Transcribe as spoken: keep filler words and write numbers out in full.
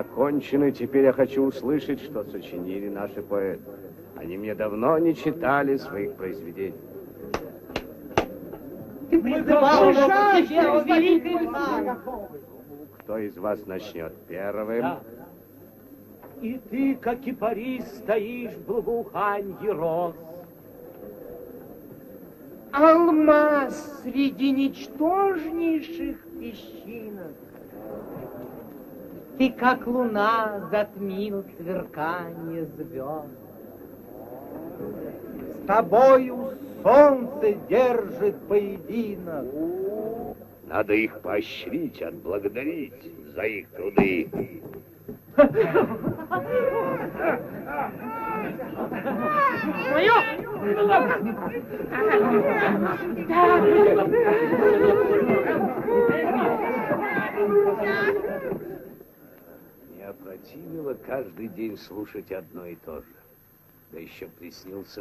окончены. Теперь я хочу услышать, что сочинили наши поэты. Они мне давно не читали своих произведений. Ты призывал нас к тебе, о великий хан. Кто из вас начнет первым? Да. И ты, как кипарис, стоишь в благоуханье роз. Алмаз среди ничтожнейших песчинок. Ты, как луна, затмил сверкание звезд. С тобою солнце держит поединок. Надо их поощрить, отблагодарить за их труды. Мое! Не опротивило каждый день слушать одно и то же. Да еще приснился